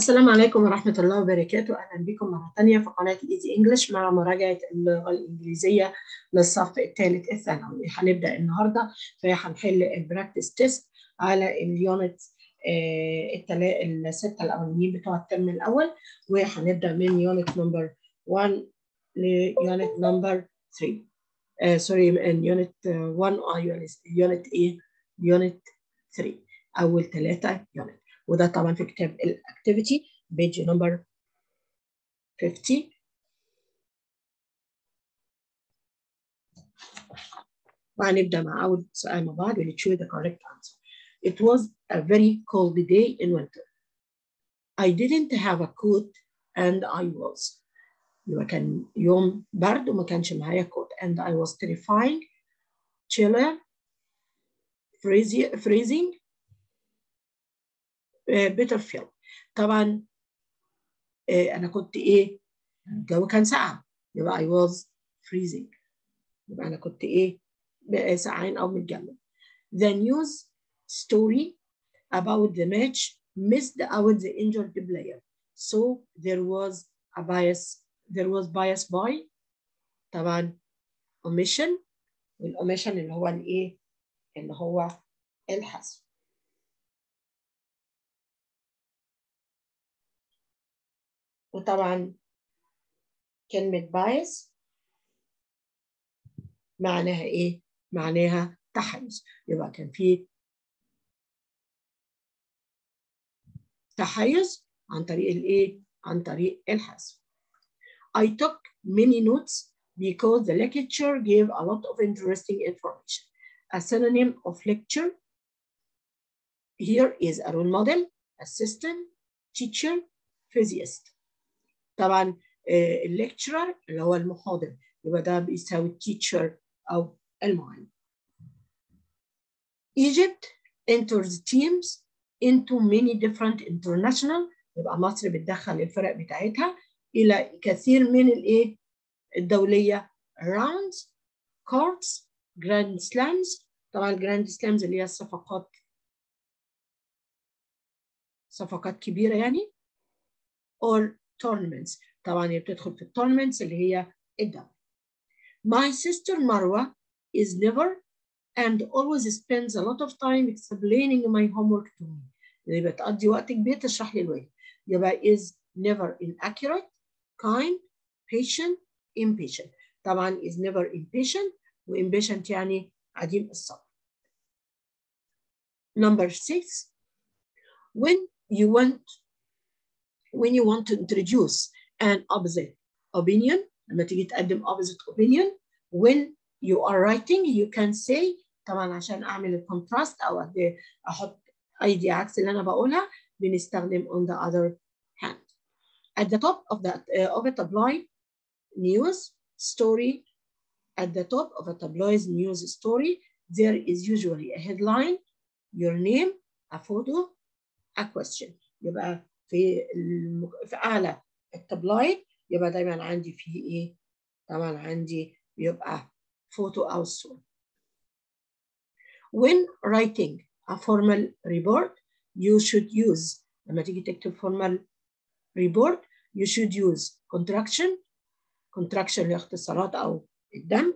السلام عليكم ورحمة الله وبركاته. أهلا بكم مرة تانية في قناة إيزي إنجلش مع مراجعة اللغة الإنجليزية للصف الثالث الثانوي. هنبدأ النهاردة فهنحل البراكتس تيست على اليونت الستة الأولانيين بتوع الترم الأول، وهنبدأ من يونت نمبر 1 ليونت نمبر 3. سوري، من يونت 1 يونت إيه؟ يونت 3، أول 3 يونت. وده طبعا في كتاب الاكتيفيتي بيج نمبر 50. وهنبدا مع اول سؤال مع بعض. We'll choose the correct answer. It was a very cold day in winter. I didn't have a coat and I was. يبقى كان يوم برد وما كانش معايا كوت. And I was terrifying, chilly, freezing, bitter feel. طبعا انا كنت ايه؟ الجو كان ساقع، يبقى I was freezing. يبقى انا كنت ايه؟ ساقعين او متجمد. The news story about the match missed out the injured player, so there was bias by طبعا omission، والاوميشن اللي هو الايه؟ اللي هو الحذف. وطبعا كلمة bias معناها ايه؟ معناها تحيز. يبقى كان في تحيز عن طريق الايه؟ عن طريق الحذف. I took many notes because the lecture gave a lot of interesting information. A synonym of lecture here is a role model, assistant, teacher, physicist. طبعا الليكتشرر اللي هو المحاضر، يبقى ده بيساوي teacher أو المعلم. Egypt enters teams into many different international، يبقى مصر بتدخل الفرق بتاعتها إلى كثير من الإيه؟ الدولية. rounds, courts, grand slams. طبعا grand slams اللي هي صفقات كبيرة يعني. or tournaments، طبعا هي بتدخل في tournaments اللي هي الدوري. My sister Marwa is never and always spends a lot of time explaining my homework to me. اللي بتقضي وقت كبير تشرح لي الواجب. يبقى is never inaccurate, kind, patient, impatient. طبعا is never impatient، و-impatient يعني عديم الصبر. Number 6. When you want to introduce an opposite opinion، لما تيجي تقدم opposite opinion when you are writing you can say، طبعا عشان اعمل الكونتراست او احط ايدي عكس اللي انا بقولها بنستخدم on the other hand. At the top of a tabloid news story, at the top of a tabloid news story there is usually a headline, your name, a photo, a question. يبقى في اعلى التابلويد يبقى دايما عندي فيه ايه؟ طبعا عندي بيبقى فوتو او صورة. When writing a formal report you should use، لما تيجي تكتب formal report you should use contraction لاختصارات او الدمج،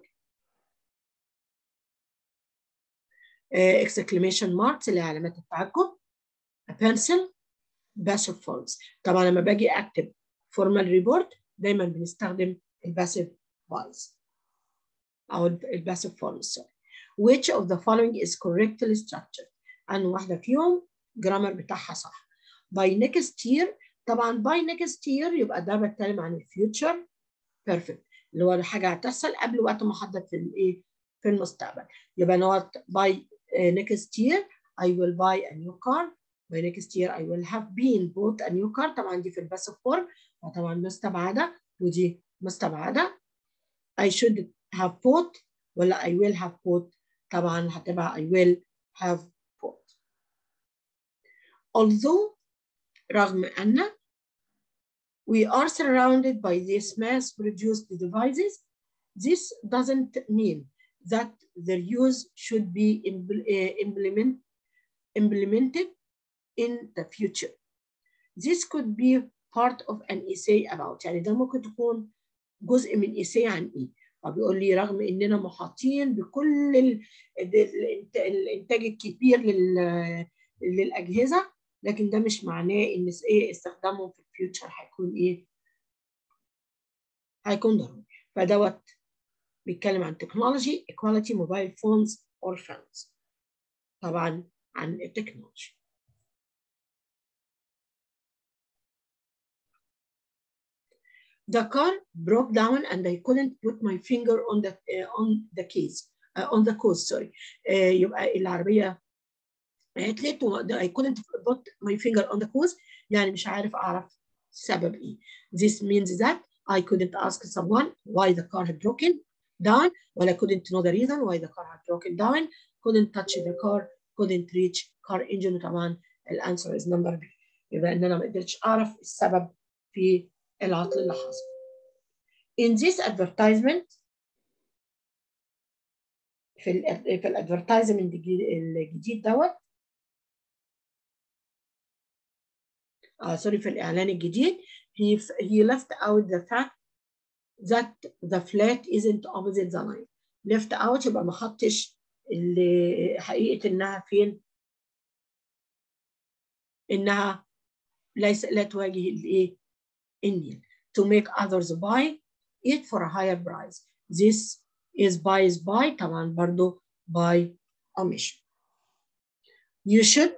exclamation marks اللي هي علامات التعجب، a pencil، passive forms. طبعا لما باجي اكتب formal report دايما بنستخدم الباسيف voice او الباسيف forms. Which of the following is correctly structured؟ أن واحدة فيهم جرامر بتاعها صح. By next year، طبعا by next year يبقى ده بتكلم عن الفيوتشر بيرفكت اللي هو حاجة هتحصل قبل وقت محدد في الايه؟ في المستقبل. يبقى نوت by next year I will buy a new car. By next year I will have been bought a new car. طبعا دي في الباسيف فورم وطبعا مستبعدة ودي مستبعدة. I should have bought ولا I will have bought؟ طبعا هتبقى I will have bought. Although رغم أن we are surrounded by these mass-produced devices, this doesn't mean that their use should be implemented in the future. This could be part of an essay about. يعني ده ممكن تكون جزء من essay عن ايه؟ فبيقول لي رغم اننا محاطين بكل الانتاج الكبير للاجهزه، لكن ده مش معناه ان ايه استخدامهم في الفيوتشر هيكون ايه؟ هيكون ضروري. فدوت بيتكلم عن تكنولوجي، equality, mobile phones or phones. طبعا عن التكنولوجي. The car broke down and I couldn't put my finger on the keys on the cause. Sorry. يبقى العربية عطلت I couldn't put my finger on the cause. يعني مش عارف أعرف سبب إيه. This means that I couldn't ask someone why the car had broken down, well I couldn't know the reason why the car had broken down, couldn't touch the car, couldn't reach car engine. طبعا الانسر is number B. يبقى ان انا ما قدرتش اعرف السبب في العطل اللي حصل. In this advertisement في الادفرتايزمنت الجديد دوت في الاعلان الجديد he left out the fact that the flat isn't opposite the line. left out يبقى ما حطش حقيقة انها فين؟ انها لا تواجه الايه؟ النيل. To make others buy it for a higher price. This is by طبعا برضو by omission. You should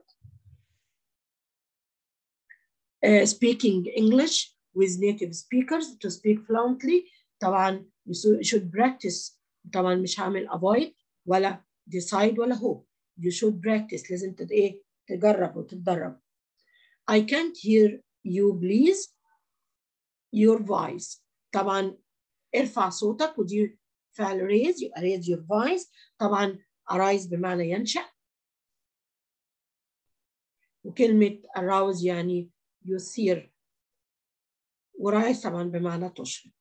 speaking English with native speakers to speak fluently. طبعا you should practice. طبعا مش هعمل avoid ولا decide ولا hope. You should practice. لازم تجرب وتتدرب. I can't hear you please. Your voice. طبعا ارفع صوتك ودي فعل raise يبقى raise your voice. طبعا arise بمعنى ينشأ. وكلمة arouse يعني يثير. ورايز طبعا بمعنى تشرق.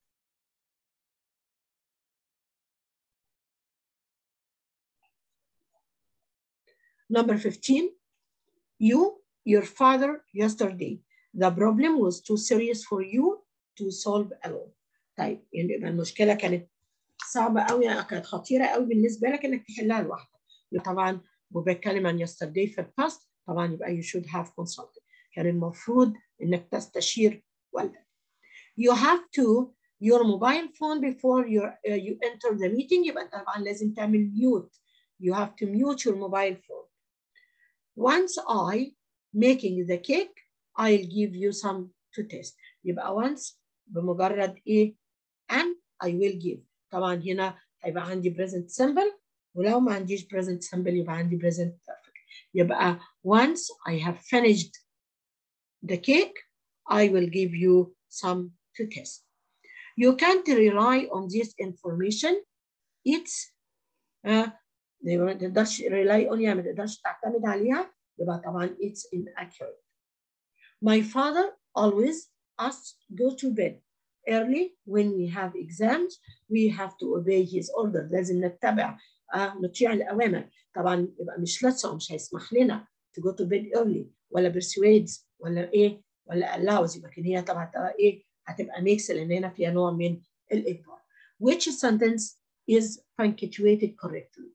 Number 15. Your father yesterday. The problem was too serious for you to solve alone. طيب يعني المشكلة كانت صعبة قوي، كانت خطيرة قوي بالنسبة لك انك تحلها لوحدك. طبعا وبتكلم عن yesterday في الباست طبعا يبقى you should have consulted. كان المفروض انك تستشير والدك. You have to your mobile phone before you enter the meeting. يبقى طبعا لازم تعمل mute. You have to mute your mobile phone. Once I making the cake, I'll give you some to taste. يبقى once بمجرد ايه؟ and I will give. طبعا هنا هيبقى عندي present simple، ولو ما عنديش present simple يبقى عندي present perfect. يبقى once I have finished the cake, I will give you some to taste. You can't rely on this information. It's ما تقدرش rely on يعني ما تقدرش تعتمد عليها. يبقى طبعا it's inaccurate. My father always asks go to bed early when we have exams. We have to obey his order. لازم نطيع الأوامر. طبعا يبقى مش مش هيسمح لنا to go to bed early ولا persuades ولا إيه ولا allows. يبقى هي طبعا إيه هتبقى mix لأن هنا فيها نوع من الإجبار. Which sentence is punctuated correctly?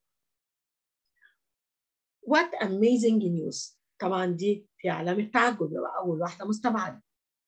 What amazing news. طبعا دي في علامة تعجب يبقى أول واحدة مستبعدة.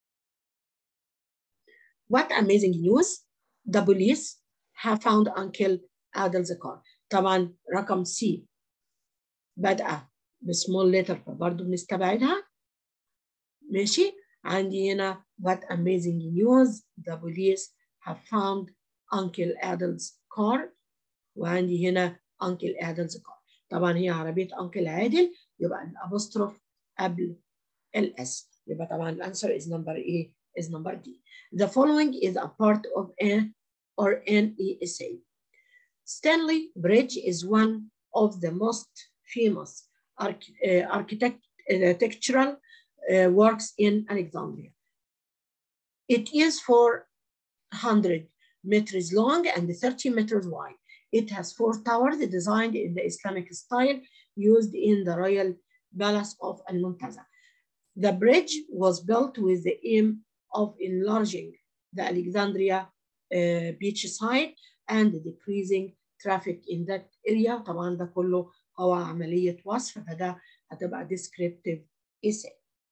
What amazing news. The police have found Uncle Adil's car. طبعا رقم C بدأ بسمول letter فبرضه بنستبعدها. ماشي. عندي هنا what amazing news. The police have found Uncle Adil's car. وعندي هنا Uncle Adil's car. طبعا هي عربية أنكل عادل يبقى الأبوستروف قبل الأس. يبقى طبعا الأنسر is number A is number D. The following is a part of an essay. Stanley Bridge is one of the most famous architectural works in Alexandria. It is 400 meters long and 30 meters wide. It has 4 towers designed in the Islamic style used in the Royal Palace of Al-Muntaza. The bridge was built with the aim of enlarging the Alexandria beachside and decreasing traffic in that area. طبعا ده كله هو عملية وصف، فده هتبقى descriptive essay.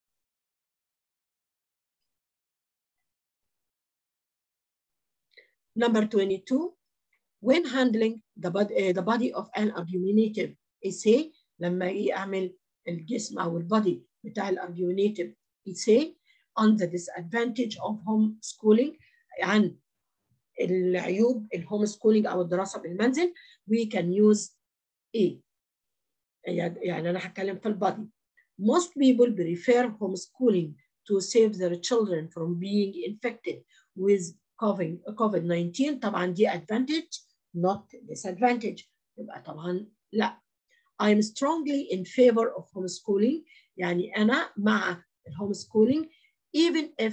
Number 22, when handling the body of an argumentative essay، لما أعمل الجسم أو البادي بتاع الargumentative essay on the disadvantage of homeschooling، عن العيوب الهوم سكولينج أو الدراسة بالمنزل، we can use إيه؟ يعني أنا هتكلم في البادي. Most people prefer homeschooling to save their children from being infected with COVID-19. طبعا دي advantage not disadvantage، يبقى طبعا لا. I'm strongly in favor of homeschooling، يعني أنا مع homeschooling even if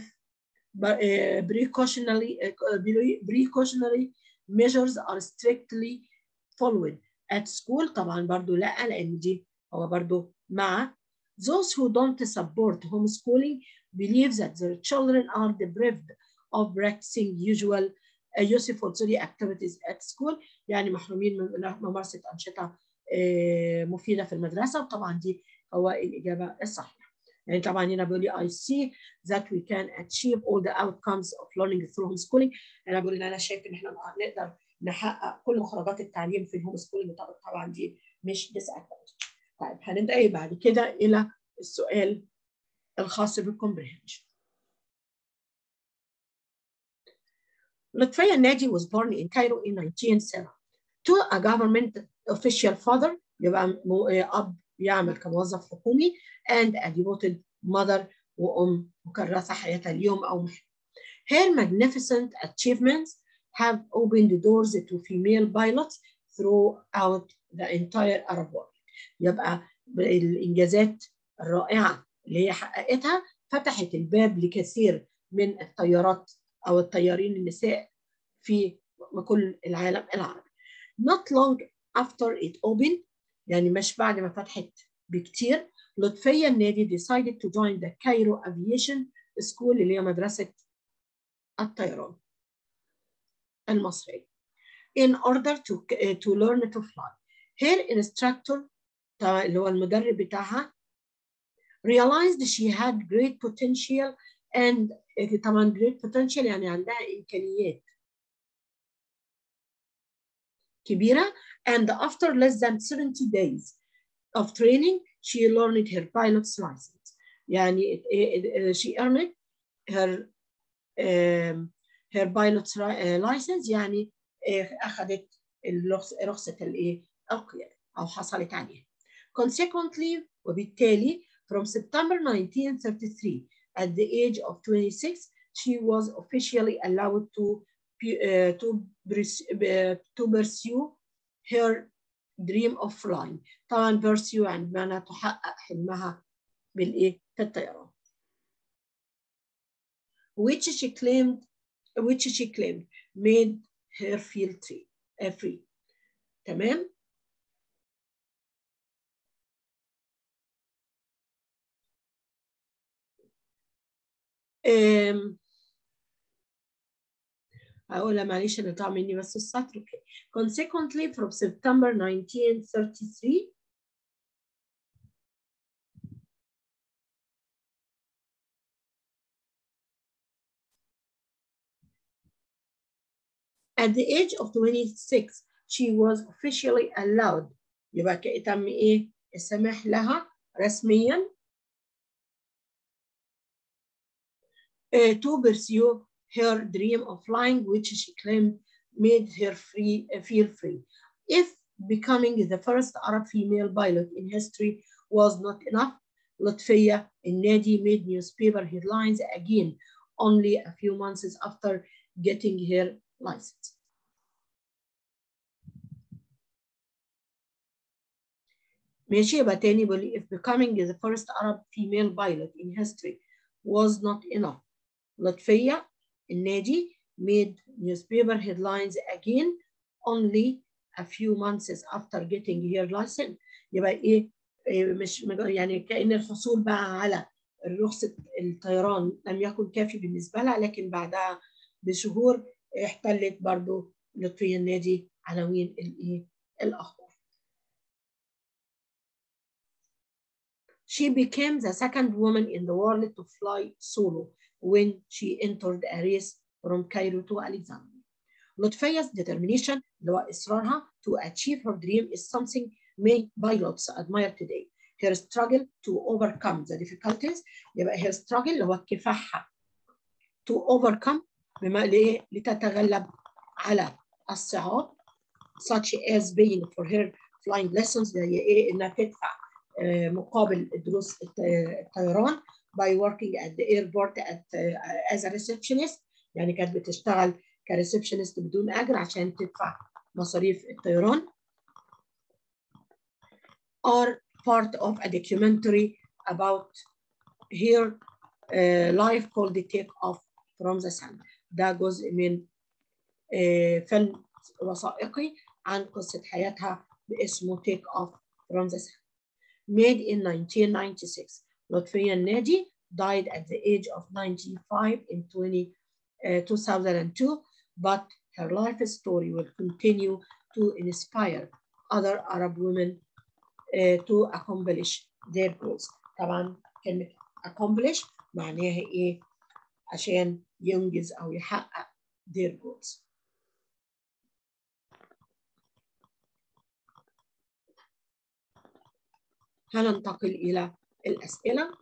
precautionary measures are strictly followed at school. طبعا برضو لا، لأن دي هو برضو مع. Those who don't support homeschooling believe that their children are deprived of practicing useful activities at school، يعني محرومين من ممارسة أنشطة مفيدة في المدرسة، وطبعا دي هو الإجابة الصحيحة. يعني طبعا هنا بيقول لي I see that we can achieve all the outcomes of learning through homeschooling. أنا بقول إن أنا شايف إن إحنا نقدر نحقق كل مخرجات التعليم في الهوم سكولينج، طبعا دي مش disadvantage. طيب هننتقل بعد كده إلى السؤال الخاص بالcomprehension. لطفية الناجي was born in Cairo in 1970 to a government official father، يبقى أب يعمل كموظف حكومي، and a devoted mother، وأم مكرسة حياتها اليوم أو محن. Her magnificent achievements have opened doors to female pilots throughout the entire Arab world. يبقى الإنجازات الرائعة اللي هي حققتها فتحت الباب لكثير من الطيارات أو الطيارين النساء في كل العالم العربي. Not long after it opened، يعني مش بعد ما فتحت بكتير، لطفية النادي decided to join the Cairo Aviation School، اللي هي مدرسة الطيران المصرية، in order to learn to fly. Her instructor اللي هو المدرب بتاعها realized she had great potential and طبعا great potential يعني عندها إمكانيات كبيرة، and after less than 70 days of training she learned her pilot's license. يعني she earned her pilot's license، يعني أخذت رخصة القيادة أو حصلت عليها. Consequently، وبالتالي from September 1933 at the age of 26 she was officially allowed to pursue her dream of flying. طبعا pursue يعني بمعنى تحقق حلمها بالإيه؟ في الطيران. which she claimed made her feel free. تمام؟ هقولها معلش أنا طلع مني بس السطر. اوكي. Consequently from September 1933 at the age of 26 she was officially allowed، يبقى تم إيه؟ السماح لها رسميا to pursue her dream of flying, which she claimed made her feel free. If becoming the first Arab female pilot in history was not enough, لطفية النادي made newspaper headlines again only a few months after getting her license. ماشي، يبقى تاني بقول if becoming the first Arab female pilot in history was not enough، لطفية النادي made newspaper headlines again only a few months after getting her license. يبقى ايه مش يعني كأن الحصول بقى على رخصة الطيران لم يكن كافي بالنسبة لها، لكن بعدها بشهور احتلت برضو لطفية النادي عناوين الأخبار. She became the second woman in the world to fly solo when she entered a race from Cairo to Alexandria. Lutfiya's determination, اللي هو إصرارها to achieve her dream, is something many pilots admire today. Her struggle to overcome the difficulties، يبقى her struggle اللي هو كفاحها to overcome لتتغلب على الصعاب such as paying for her flying lessons، زي إيه؟ إنها تدفع مقابل دروس الطيران by working at the airport as a receptionist، يعني كانت بتشتغل كريسبشنست بدون أجر عشان تدفع مصاريف الطيران. are part of a documentary about her life called the Take Off from the Sun. ده جزء من فيلم وثائقي عن قصة حياتها باسمه Take Off from the Sun. Made in 1996. لطفية النادي died at the age of 95 in 2002, but her life story will continue to inspire other Arab women to accomplish their goals. طبعا كلمة accomplish معناها إيه؟ عشان ينجز أو يحقق their goals. هننتقل إلى الأسئلة.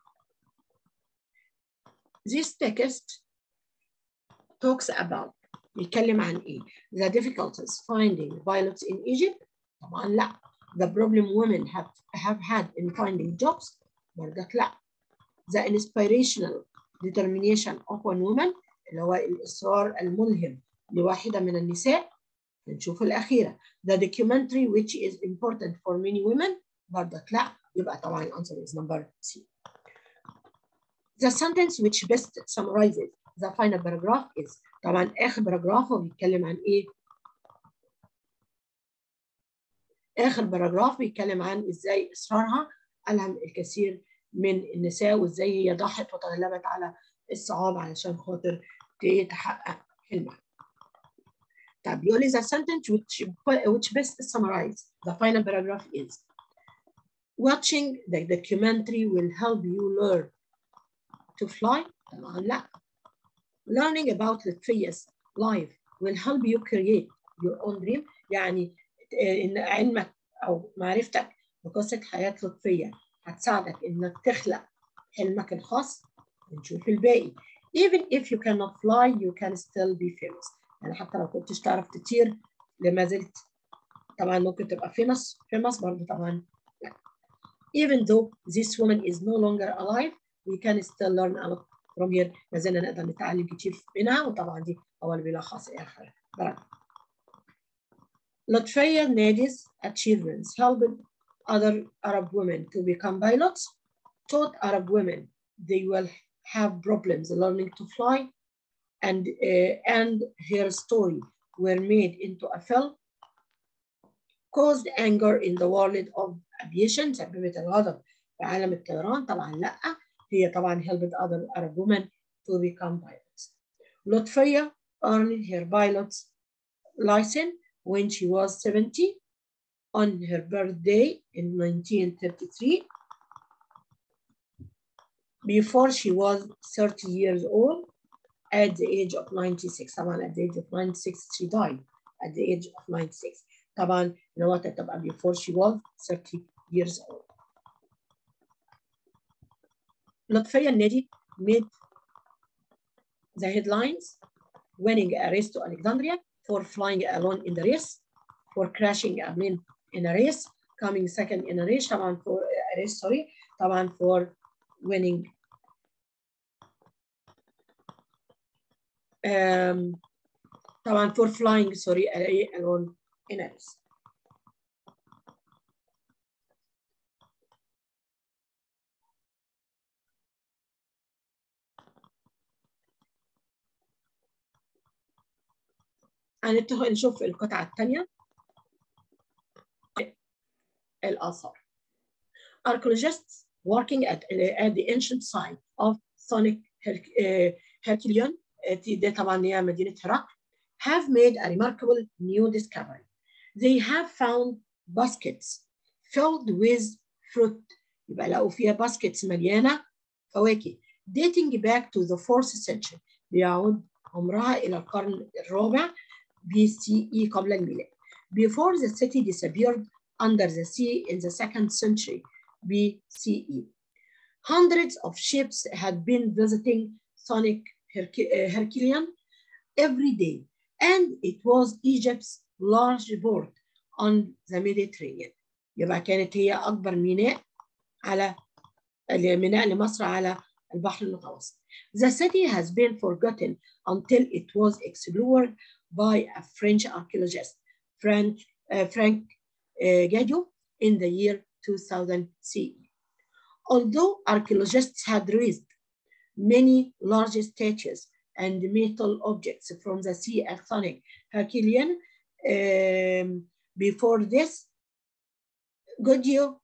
This text talks about، بيتكلم عن إيه؟ The difficulties finding pilots in Egypt. طبعا لا. The problem women have had in finding jobs. برضك لا. The inspirational determination of one woman، اللي هو الإصرار الملهم لواحدة من النساء. نشوف الأخيرة. The documentary which is important for many women. برضك لا. يبقى طبعا الأنسر is number C. The sentence which best summarizes the final paragraph is، طبعا آخر باراجراف هو بيتكلم عن إيه؟ آخر باراجراف بيتكلم عن إزاي إصرارها ألهم الكثير من النساء، وإزاي هي ضحت وتغلبت على الصعاب علشان خاطر تحقق حلمها. طب يقول لي the sentence which best summarizes the final paragraph is watching the documentary will help you learn to fly. طبعا لا. Learning about Lutfiya's life will help you create your own dream. يعني إن علمك أو معرفتك بقصة حياة لطفية هتساعدك إنك تخلق حلمك الخاص. نشوف الباقي. Even if you cannot fly you can still be famous. يعني حتى لو كنتش تعرف تطير لما زلت طبعا ممكن تبقى famous برضه طبعا لا. Even though this woman is no longer alive we can still learn a lot from here. ما زلنا نقدر نتعلم كتير منها، وطبعا دي أول بيلخص آخر برد. Lutfiya Nadi's achievements helped other Arab women to become pilots, taught Arab women they will have problems learning to fly, and her story were made into a film, caused anger in the world of aviation. سببت الغضب في عالم الطيران. طبعا لا. هي طبعا helped other Arab women to become pilots. Lutfiya earned her pilot's license when she was 70 on her birthday in 1933. Before she was 30 years old at the age of 96. طبعا at the age of 96 she died at the age of 96. طبعا الوقت تبقى before she was 30 years old. لطفية النادي made the headlines, winning a race to Alexandria, for flying alone in the race, for crashing a plane in a race, coming second in a race. طبعا for a race sorry. طبعا for winning طبعا for flying sorry alone in a race. نشوف القطعة الثانية. الآثار. Archaeologists working at the ancient site of Sonic Herculean, دي طبعا هي مدينة هرقل, have made a remarkable new discovery. They have found baskets filled with fruit. يبقى لقوا فيها baskets مليانة فواكه dating back to the 4th century. بيعود عمرها إلى القرن الرابع BCE قبل الميلاد. Before the city disappeared under the sea in the 2nd century BCE. Hundreds of ships had been visiting Sonic Herculean every day, and it was Egypt's large port on the Mediterranean. يبقى كانت هي أكبر ميناء على ميناء لمصر على البحر المتوسط. The city has been forgotten until it was explored by a French archaeologist, Frank Gadou, in the year 2000 CE. Although archaeologists had raised many large statues and metal objects from the sea at Sonic Herculean before this, Gadou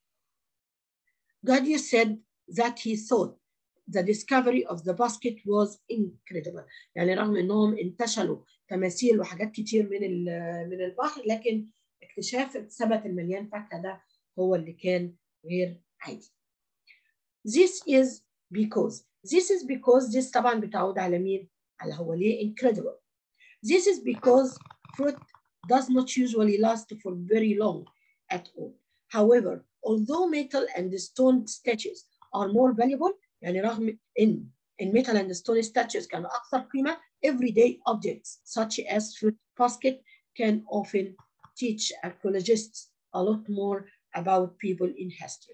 said that he thought the discovery of the basket was incredible. يعني رغم انهم انتشلوا تماثيل وحاجات كتير من البحر، لكن اكتشاف السبت المليان فاكهة ده هو اللي كان غير عادي. This is because this طبعا بتعود على مين؟ على هو ليه incredible. This is because fruit does not usually last for very long at all. However, although metal and stone statues are more valuable, يعني رغم إن metal and stone statues كانوا أكثر قيمة, everyday objects such as fruit basket can often teach archaeologists a lot more about people in history.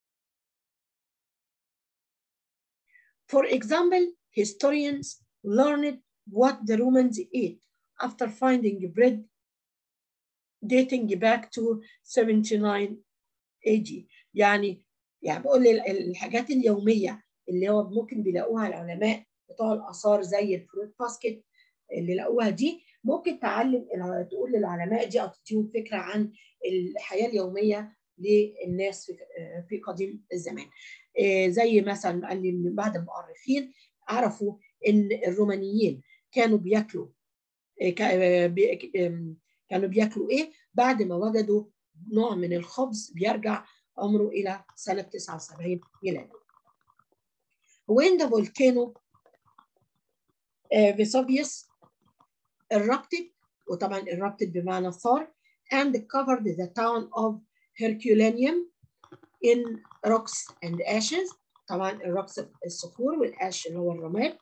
For example, historians learned what the Romans ate after finding bread dating back to 79 AD. يعني بقول الحاجات اليومية اللي هو ممكن بيلاقوها العلماء بتوع الآثار زي الفروت باسكت اللي لقوها دي، ممكن تقول للعلماء دي أو تديهم فكرة عن الحياة اليومية للناس في قديم الزمان. زي مثلا قال لي من بعض المؤرخين عرفوا ان الرومانيين كانوا بياكلوا ايه بعد ما وجدوا نوع من الخبز بيرجع عمره الى سنه 79 ميلادي. When the volcano Vesuvius erupted, وطبعا erupted بمعنى ثار, and covered the town of Herculaneum in rocks and ashes. طبعا الروكس الصخور والأش اللي هو الرماد.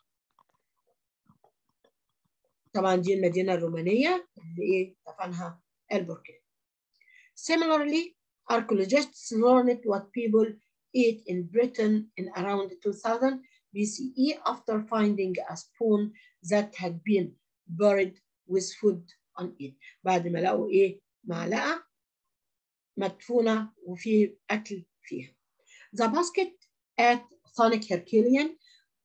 طبعا دي المدينة الرومانية اللي دفنها البركان. Similarly, archaeologists learned what people ate in Britain in around 2000 BCE after finding a spoon that had been buried with food on it. بعد ما لقوا معلقة مدفونة وفي أكل فيها. The basket at Sonic Herculean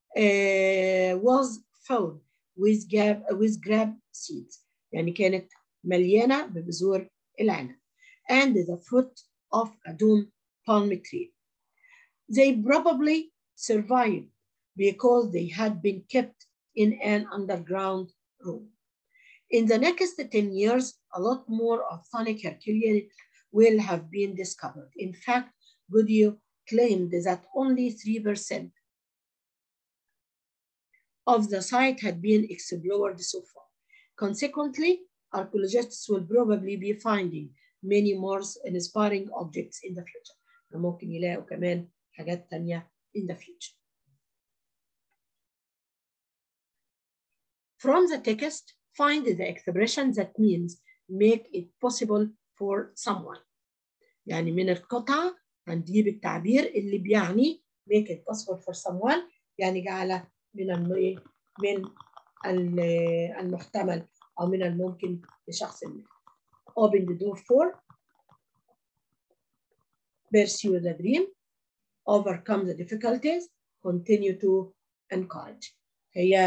was filled with grape seeds. يعني كانت مليانة ببذور العنب. And the fruit of a dum palm tree. They probably survived because they had been kept in an underground room. In the next 10 years, a lot more of Sonic Herculean will have been discovered. In fact, Gadou claimed that only 3% of the site had been explored so far. Consequently, archaeologists will probably be finding many more inspiring objects in the future. ممكن يلاقوا كمان حاجات تانية in the future. From the text, find the expression that means make it possible for someone. يعني من القطعة هنجيب التعبير اللي بيعني make it possible for someone، يعني جعل من المحتمل أو من الممكن لشخص ما. Open the door for, pursue the dream, overcome the difficulties, continue to encourage. هي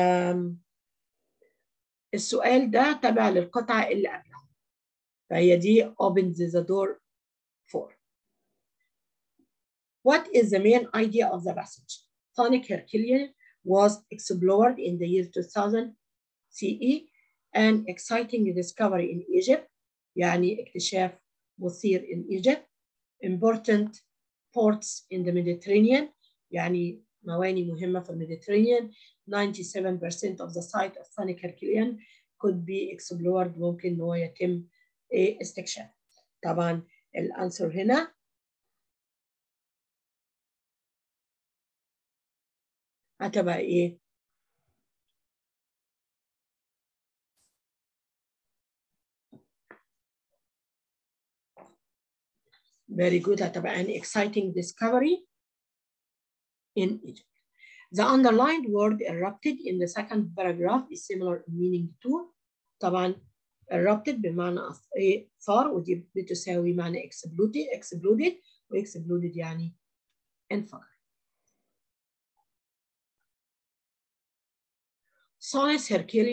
السؤال ده تبع للقطعة اللي قبلها، فهي دي open the door for. What is the main idea of the passage? Sonic Herculean was explored in the year 2000 CE, an exciting discovery in Egypt, يعني اكتشاف مثير in Egypt, important ports in the Mediterranean, يعني موانئ مهمة في الميديترينيان. 97% of the site of Sonic Herculean could be explored، ممكن إن هو يتم استكشاف. طبعا الأنسر هنا هتبقى إيه؟ Very good. هتبقى an exciting discovery in Egypt. The underlined word erupted in the second paragraph is similar in meaning to. طبعا erupted بمعنى ثار، ودي بتساوي معنى exploded وexploded يعني انفجر. Sonic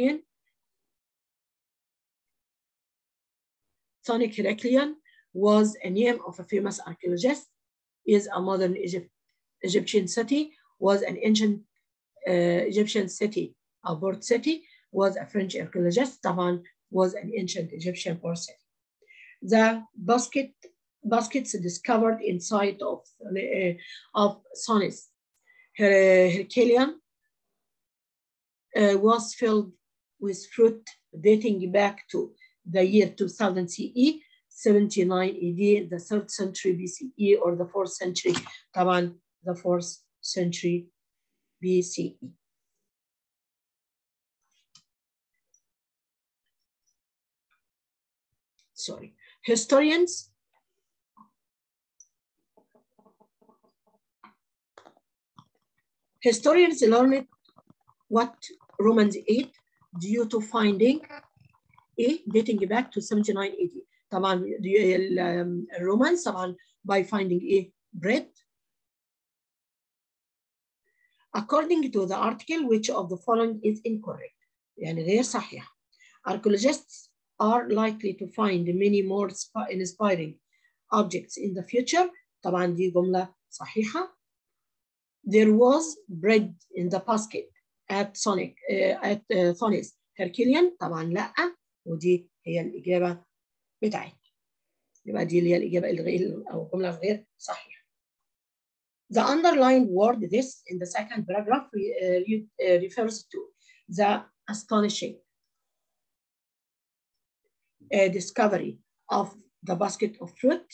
Herculean was a name of a famous archaeologist, is a modern Egyptian city, was an ancient Egyptian city, a port city, was a French archaeologist, طبعا was an ancient Egyptian port city. The baskets discovered inside of Sonic Herculean was filled with fruit dating back to the year 2000 CE, 79 AD, the 3rd century BCE, or the 4th century, طبعا the 4th century BCE. Sorry. Historians learned what Romans 8 due to finding dating back to 79 AD. طبعا الرومانز طبعا by finding bread. According to the article, which of the following is incorrect? يعني غير صحيح. Archaeologists are likely to find many more inspiring objects in the future. طبعا دي جملة صحيحة. There was bread in the basket at Sonic Herculean. طبعا لا، ودي هي الإجابة بتاعتنا. يبقى دي اللي هي الإجابة الغير أو الجملة الغير صحيحة. The underlined word this in the second paragraph refers to the astonishing discovery of the basket of fruit,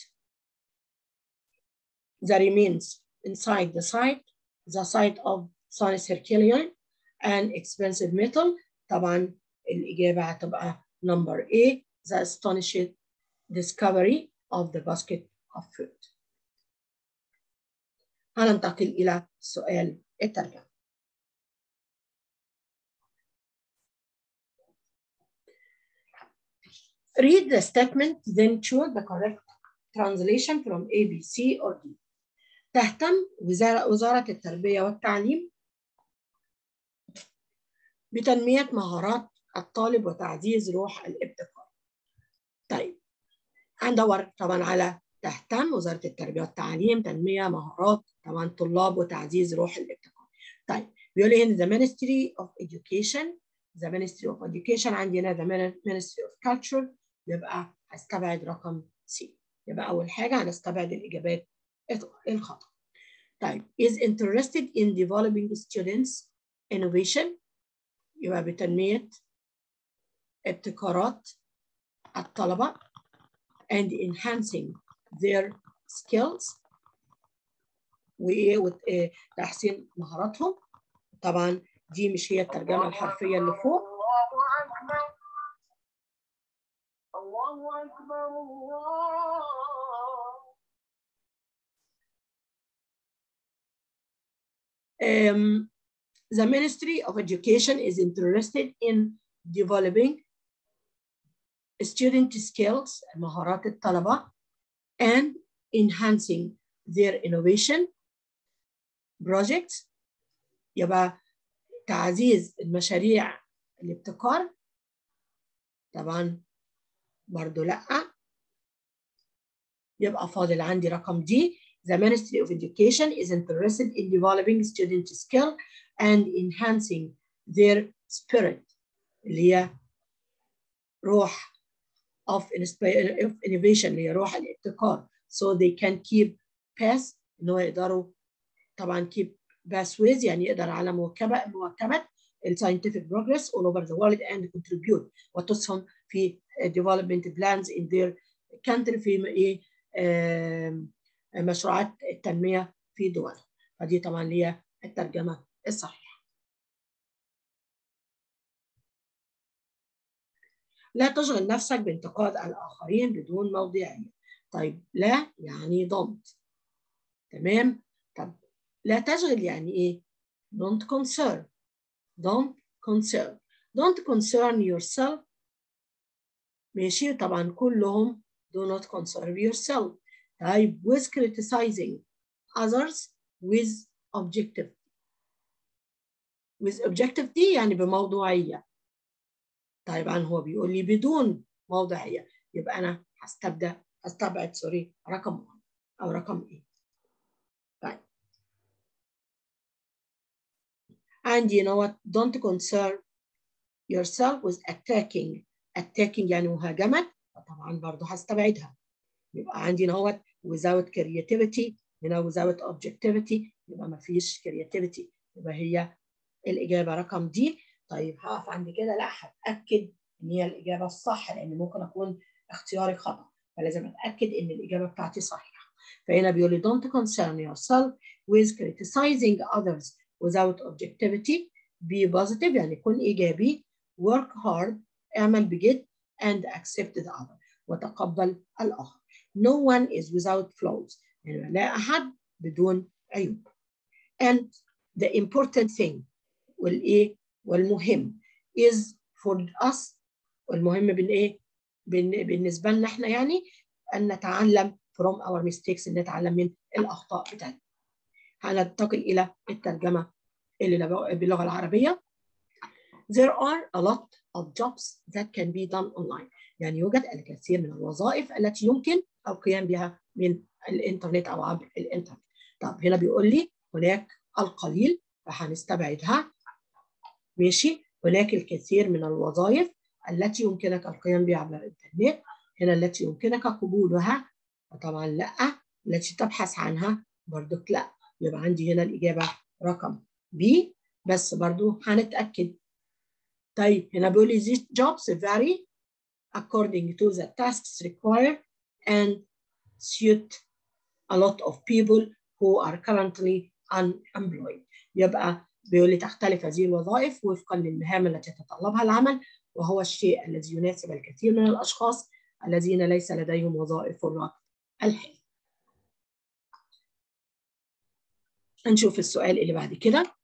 the remains inside the site of Sonic Herculean, and expensive metal. طبعا الإجابة هتبقى number A, the astonishing discovery of the basket of fruit. هننتقل إلى سؤال الترجمة. Read the statement, then choose the correct translation from A, B, C, or D. تهتم وزارة التربية والتعليم بتنمية مهارات الطالب وتعزيز روح الابتكار. طيب هندور طبعا على تهتم وزارة التربية والتعليم تنمية مهارات طبعا طلاب وتعزيز روح الابتكار. طيب بيقول لي هنا the Ministry of Education عندنا the Ministry of Culture، يبقى هستبعد رقم C. يبقى أول حاجة هنستبعد الإجابات الخطأ. طيب is interested in developing students innovation، يبقى بتنمية ابتكارات الطلبة and enhancing their skills وتحسين مهاراتهم. طبعا دي مش هي الترجمة الحرفية اللي فوق. الله أكبر الله. The Ministry of Education is interested in developing student skills مهارات الطلبة and enhancing their innovation projects، يبقى تعزيز المشاريع الابتكار. طبعا برضو لأ، يبقى فاضل عندي رقم دي The Ministry of Education is interested in developing student skill and enhancing their spirit اللي هي روح of innovation اللي هي روح الابتكار so they can keep pace إن هو يقدروا طبعا keep pathways يعني يقدر على مواكبة scientific progress all over the world and contribute وتسهم في development plans in their country في مشروعات التنمية في دولهم. فدي طبعا هي الترجمة الصحيحة. لا تشغل نفسك بانتقاد الآخرين بدون موضوعية. طيب لا يعني don't. تمام؟ طب لا تشغل يعني إيه؟ don't concern. Don't concern. Don't concern yourself. ماشي طبعا كلهم do not concern yourself. طيب with criticizing others with objectivity. with objectivity يعني بموضوعية. طبعا هو بيقول لي بدون موضوعية يبقى أنا هستبعد سوري رقم 1 أو رقم إيه. طيب and you know what don't concern yourself with attacking يعني مهاجمة طبعا برضه هستبعدها. يبقى عندي نوت without creativity هنا without objectivity يبقى ما فيش creativity يبقى هي الإجابة رقم دي. طيب هقف عند كده لا هتأكد إن هي الإجابة الصح لأن ممكن أكون اختياري خطأ فلازم أتأكد إن الإجابة بتاعتي صحيحة. فهنا بيقول لي don't concern yourself with criticizing others without objectivity. be positive يعني كن إيجابي. work hard اعمل بجد and accept the other وتقبل الآخر. No one is without flaws يعني لا أحد بدون عيوب. And the important thing والمهم is for us والمهم بالنسبة لنا احنا يعني أن نتعلم from our mistakes أن نتعلم من الأخطاء بتاعتنا. هننتقل إلى الترجمة اللي باللغة العربية. There are a lot of jobs that can be done online. يعني يوجد الكثير من الوظائف التي يمكن القيام بها من الإنترنت أو عبر الإنترنت. طب هنا بيقول لي هناك القليل فهنستبعدها. ماشي هناك الكثير من الوظائف التي يمكنك القيام بها عبر الإنترنت. هنا التي يمكنك قبولها فطبعا لا. التي تبحث عنها برضك لا. يبقى عندي هنا الإجابة رقم B بس برضو هنتأكد. طيب هنا بيقول لي these jobs vary according to the tasks required and suit a lot of people who are currently unemployed. يبقى بيقول لي تختلف هذه الوظائف وفقا للمهام التي يتطلبها العمل وهو الشيء الذي يناسب الكثير من الأشخاص الذين ليس لديهم وظائف في الوقت الحالي. نشوف السؤال اللي بعد كده.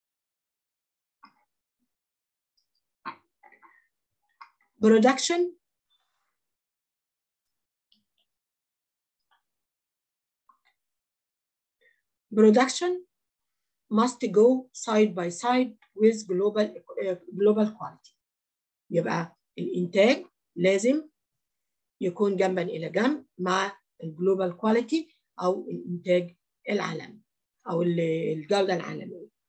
Production must go side by side with global quality. يبقى الإنتاج لازم يكون جنبا إلى جنب مع الجلوبال كواليتي أو الإنتاج العالمي أو الجودة العالمية.